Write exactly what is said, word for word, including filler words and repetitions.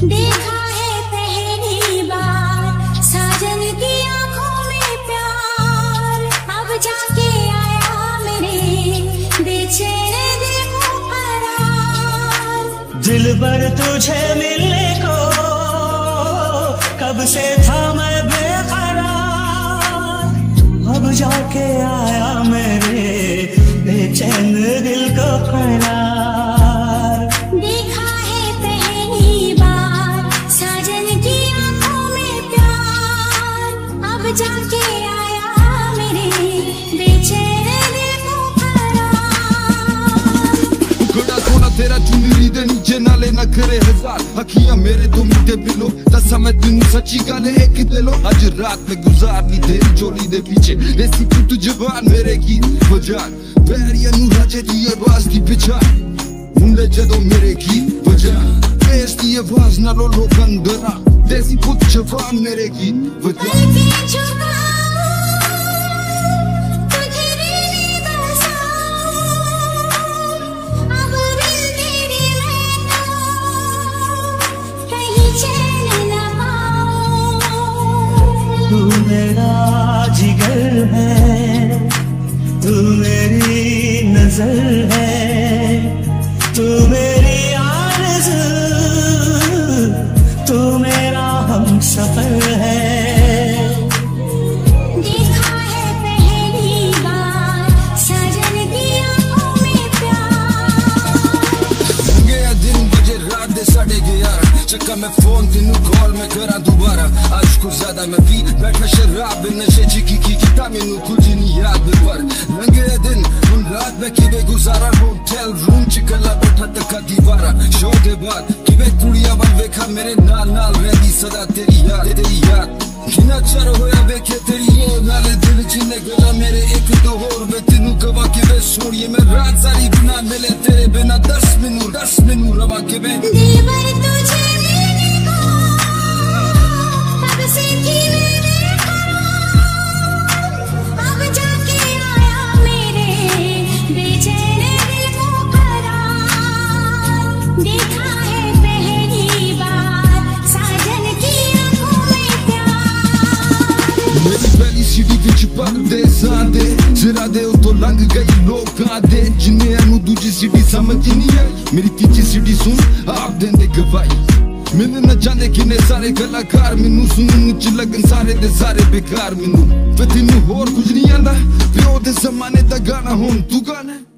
देखा है पहली बार साजन की आंखों में प्यार, अब जाके आया मेरे बेचैन दिल को करार। दिल भर तुझे मिलने को कब से था मैं बेकरार, अब जाके आया मेरे बेचैन दिल को करार। देखा है पहली बार साजन की आंखों में प्यार, अब जाके आया मेरे बेचैन दिल को करार। घड़ा थोड़ा तेरा चुनरी दे नीचे नाले न करे हजार, अखियां मेरे तो मीठे पिलो दसा मैं तेनू सच्ची गल एक दे लो। अज रात में गुजारनी तेरी चोली दे पीछे, देसी पुत जवान मेरे की बजान, पैरिया नू राजे दी आवाज दी पहचान, मुंडे जदों मेरे की बजान, बेस दी आवाज नालों लोकां डरा, देसी पुत जवान मेरे की बजान। तू मेरा जिगर है, तू मेरी नजर है, तू मेरी आरज़ू, तू मेरा हमसफर है। देखा है पहली बार साजन की आंखों में प्यार, गया दिन बजे रात दे साढ़े ग्यारह, चक्का मैं फोन तेनू कॉल मैं करा दोबारा, आज को ज्यादा मैं पी बैठा शराब नशे च की की किता मैनू कुछ नहीं याद, पर लंघे दिन हुन रात मैं किवे गुजारा, होटल रूम च कला बैठा तका दीवारा, शो दे बाद किवे कुड़ियां वन वेखा मेरे नाल नाल रहंदी सदा तेरी याद तेरी याद, किन्ना चर होया वेखे तेरी ओ नाले दिल च ने गला मेरे एक दो होर वे तेनू कवा किवे सोड़िए मैं रात सारी गुना मिले तेरे बिना, दस मैनू दस मैनू रवा किवे दिल भर तुझे मिलने को कब से थी मेरे करार, अब जाके आया मेरे बेचैन दिल को करार। देखा है पहली बार साजन की आंखों में प्यार, मेरी पहली सीढ़ी विच परदेसां दे सिरा दे उतों लंघ गई लोकां दे, जिन्हें नू दूजी सीढ़ी समझ नहीं आई, मेरी तीजी सीढ़ी सुन आप देंदे गवाही, मैनू न जाने किन्ने सारे कलाकार, मैनू सुनन च लगन सारे दे सारे बेकार, मैनू फिर तेनू होर कुछ नहीं आंदा, प्यो दे जमाने दा गाना हुन तू गाना।